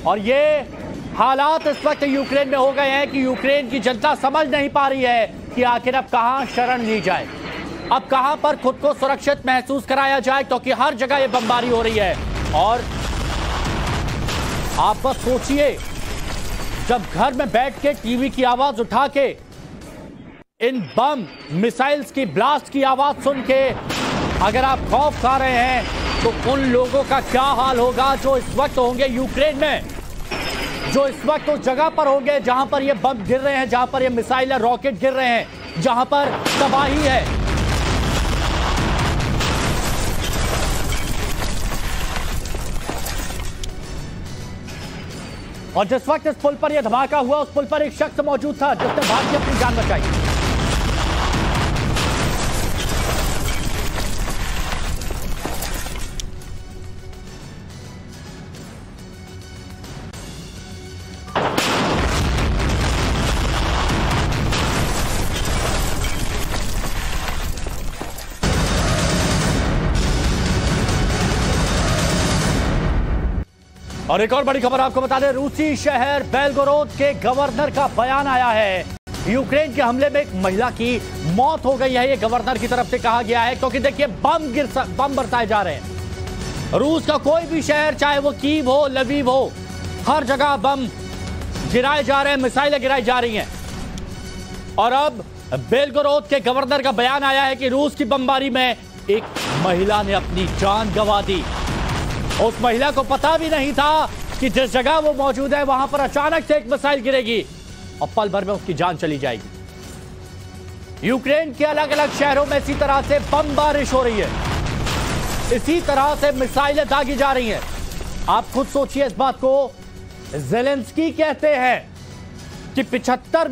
और ये हालात इस वक्त यूक्रेन में हो गए हैं कि यूक्रेन की जनता समझ नहीं पा रही है कि आखिर अब कहां शरण ली जाए, अब कहां पर खुद को सुरक्षित महसूस कराया जाए, क्योंकि हर जगह ये बमबारी हो रही है। और आप बस सोचिए, जब घर में बैठ के टीवी की आवाज उठा के इन बम मिसाइल्स की ब्लास्ट की आवाज सुन के अगर आप खौफ खा रहे हैं, तो उन लोगों का क्या हाल होगा जो इस वक्त होंगे यूक्रेन में, जो इस वक्त उस जगह पर होंगे जहां पर ये बम गिर रहे हैं, जहां पर ये मिसाइल या रॉकेट गिर रहे हैं, जहां पर तबाही है। और जिस वक्त इस पुल पर यह धमाका हुआ, उस पुल पर एक शख्स मौजूद था जिसने भाग के अपनी जान बचाई। और एक और बड़ी खबर आपको बता दें, रूसी शहर बेलगोरोद के गवर्नर का बयान आया है। यूक्रेन के हमले में एक महिला की मौत हो गई है, ये गवर्नर की तरफ से कहा गया है, क्योंकि देखिए बम बरसाए जा रहे हैं। रूस का कोई भी शहर, चाहे वो कीव हो, लवीव हो, हर जगह बम गिराए जा रहे हैं, मिसाइलें गिराई जा रही हैं। और अब बेलगोरोद के गवर्नर का बयान आया है कि रूस की बमबारी में एक महिला ने अपनी जान गंवा दी। उस महिला को पता भी नहीं था कि जिस जगह वो मौजूद है वहां पर अचानक से एक मिसाइल गिरेगी और पल भर में उसकी जान चली जाएगी। यूक्रेन के अलग अलग शहरों में इसी तरह से बम बारिश हो रही है, इसी तरह से मिसाइलें दागी जा रही हैं। आप खुद सोचिए इस बात को। ज़ेलेंस्की कहते हैं कि 75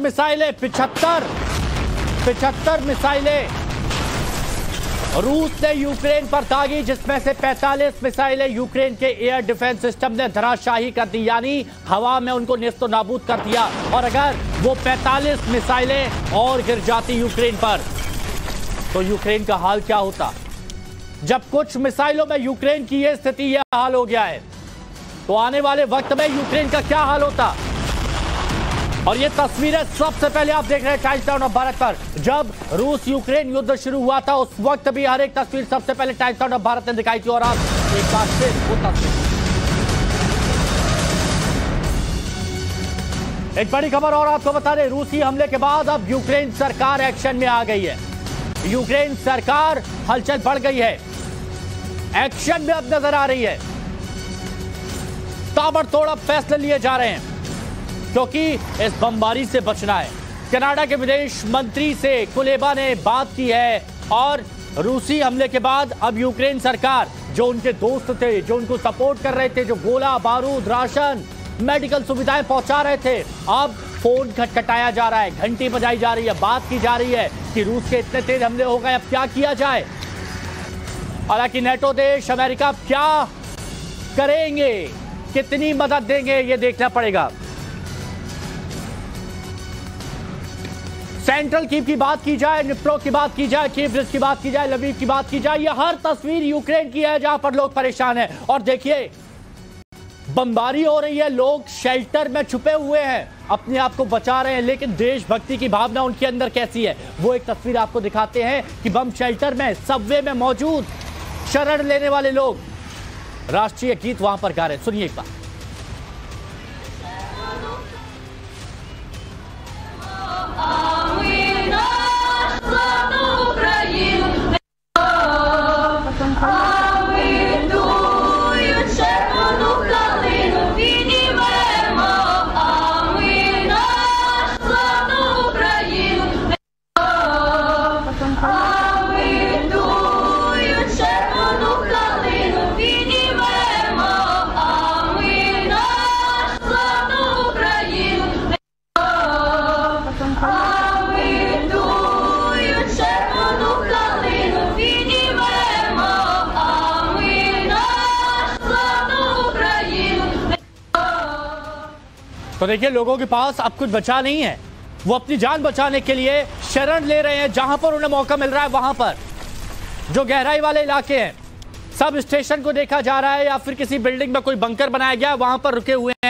मिसाइलें रूस ने यूक्रेन पर दागी, जिसमें से 45 मिसाइलें यूक्रेन के एयर डिफेंस सिस्टम ने धराशाही कर दी, यानी हवा में उनको नेस्तो नाबूद कर दिया। और अगर वो 45 मिसाइलें और गिर जाती यूक्रेन पर, तो यूक्रेन का हाल क्या होता। जब कुछ मिसाइलों में यूक्रेन की ये स्थिति, यह हाल हो गया है, तो आने वाले वक्त में यूक्रेन का क्या हाल होता। और ये तस्वीरें सबसे पहले आप देख रहे हैं टाइम्स टाउन ऑफ भारत पर। जब रूस यूक्रेन युद्ध शुरू हुआ था, उस वक्त भी हर एक तस्वीर सबसे पहले टाइम्स टाउन ऑफ भारत ने दिखाई थी। और आप एक बार फिर वो तस्वीर। एक बड़ी खबर और आपको बता दें, रूसी हमले के बाद अब यूक्रेन सरकार एक्शन में आ गई है। यूक्रेन सरकार हलचल बढ़ गई है, एक्शन में अब नजर आ रही है। ताबड़तोड़ अब फैसले लिए जा रहे हैं, क्योंकि इस बमबारी से बचना है। कनाडा के विदेश मंत्री से कुलेबा ने बात की है, और रूसी हमले के बाद अब यूक्रेन सरकार, जो उनके दोस्त थे, जो उनको सपोर्ट कर रहे थे, जो गोला बारूद, राशन, मेडिकल सुविधाएं पहुंचा रहे थे, अब फोन खटखटाया जा रहा है, घंटी बजाई जा रही है, बात की जा रही है कि रूस के इतने तेज हमले हो गए, अब क्या किया जाए। हालांकि नेटो देश अमेरिका क्या करेंगे, कितनी मदद देंगे, ये देखना पड़ेगा। सेंट्रल कीव की बात की जाए, निप्रो की बात की जाए, कीव की बात की जाए, लवीव की बात की जाए, यह हर तस्वीर यूक्रेन की है जहां पर लोग परेशान हैं। और देखिए, बमबारी हो रही है, लोग शेल्टर में छुपे हुए हैं, अपने आप को बचा रहे हैं, लेकिन देशभक्ति की भावना उनके अंदर कैसी है, वो एक तस्वीर आपको दिखाते हैं कि बम शेल्टर में, सबवे में मौजूद शरण लेने वाले लोग राष्ट्रीय गीत वहां पर गा रहे हैं। सुनिए एक बार। तो देखिए, लोगों के पास अब कुछ बचा नहीं है, वो अपनी जान बचाने के लिए शरण ले रहे हैं, जहां पर उन्हें मौका मिल रहा है वहां पर। जो गहराई वाले इलाके हैं, सब स्टेशन को देखा जा रहा है या फिर किसी बिल्डिंग में कोई बंकर बनाया गया, वहां पर रुके हुए हैं।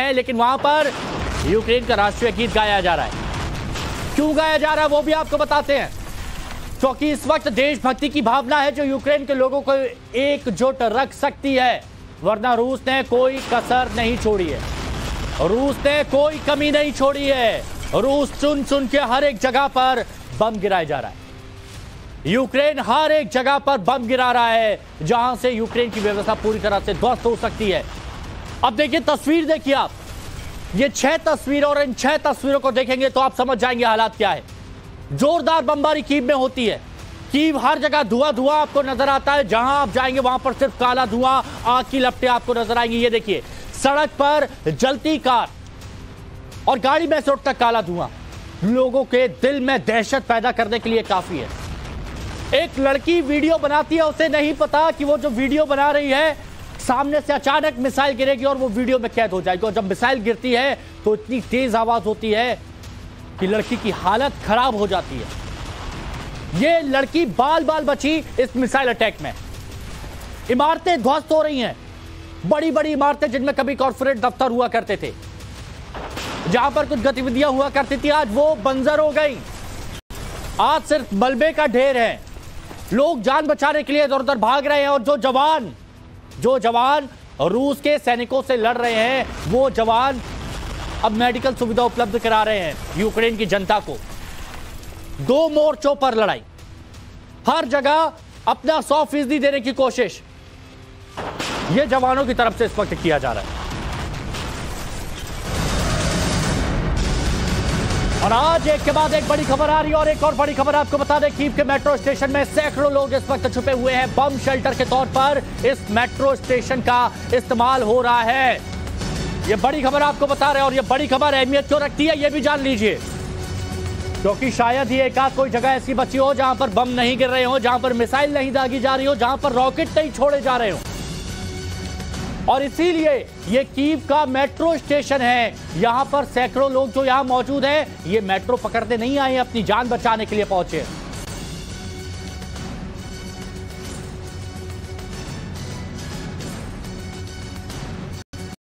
हैं, लेकिन वहां पर यूक्रेन का राष्ट्रीय गीत गाया जा रहा है। क्यों गाया जा रहा है वो भी आपको बताते हैं। क्योंकि इस वक्त देशभक्ति की भावना है जो यूक्रेन के लोगों को एकजुट रख सकती है, वरना रूस ने कोई कसर नहीं छोड़ी है, रूस ने कोई कमी नहीं छोड़ी है। रूस चुन चुन के हर एक जगह पर बम गिराया जा रहा है। यूक्रेन हर एक जगह पर बम गिरा रहा है जहां से यूक्रेन की व्यवस्था पूरी तरह से ध्वस्त हो सकती है। अब देखिए तस्वीर, देखिए आप ये 6 तस्वीरें, और इन 6 तस्वीरों को देखेंगे तो आप समझ जाएंगे हालात क्या है। जोरदार बमबारी कीव में होती है। कीव हर जगह धुआं धुआं आपको नजर आता है, जहां आप जाएंगे वहां पर सिर्फ काला धुआं, आग की लपटें आपको नजर आएंगी। ये देखिए सड़क पर जलती कार और गाड़ी में से उठता काला धुआं लोगों के दिल में दहशत पैदा करने के लिए काफी है। एक लड़की वीडियो बनाती है, उसे नहीं पता कि वो जो वीडियो बना रही है सामने से अचानक मिसाइल गिरेगी और वो वीडियो में कैद हो जाएगी। और जब मिसाइल गिरती है तो इतनी तेज आवाज होती है कि लड़की की हालत खराब हो जाती है। ये लड़की बाल बाल बची इस मिसाइल अटैक में। इमारतें ध्वस्त हो रही हैं, बड़ी बड़ी इमारतें जिनमें कभी कॉर्पोरेट दफ्तर हुआ करते थे, जहां पर कुछ गतिविधियां हुआ करती थी, आज वो बंजर हो गई। आज सिर्फ मलबे का ढेर है। लोग जान बचाने के लिए इधर उधर भाग रहे हैं और जो जवान रूस के सैनिकों से लड़ रहे हैं, वो जवान अब मेडिकल सुविधा उपलब्ध करा रहे हैं यूक्रेन की जनता को। 2 मोर्चों पर लड़ाई, हर जगह अपना 100% देने की कोशिश ये जवानों की तरफ से इस वक्त किया जा रहा है। और आज एक के बाद एक बड़ी खबर आ रही है, और एक और बड़ी खबर आपको बता दें, कीव के मेट्रो स्टेशन में सैकड़ों लोग इस वक्त छुपे हुए हैं। बम शेल्टर के तौर पर इस मेट्रो स्टेशन का इस्तेमाल हो रहा है। ये बड़ी खबर आपको बता रहे हैं, और ये बड़ी खबर अहमियत क्यों रखती है ये भी जान लीजिए। क्योंकि शायद ही एक आध कोई जगह ऐसी बची हो जहां पर बम नहीं गिर रहे हो, जहां पर मिसाइल नहीं दागी जा रही हो, जहां पर रॉकेट नहीं छोड़े जा रहे हो। और इसीलिए ये कीव का मेट्रो स्टेशन है। यहां पर सैकड़ों लोग जो यहां मौजूद हैं, ये मेट्रो पकड़ते नहीं आए, अपनी जान बचाने के लिए पहुंचे।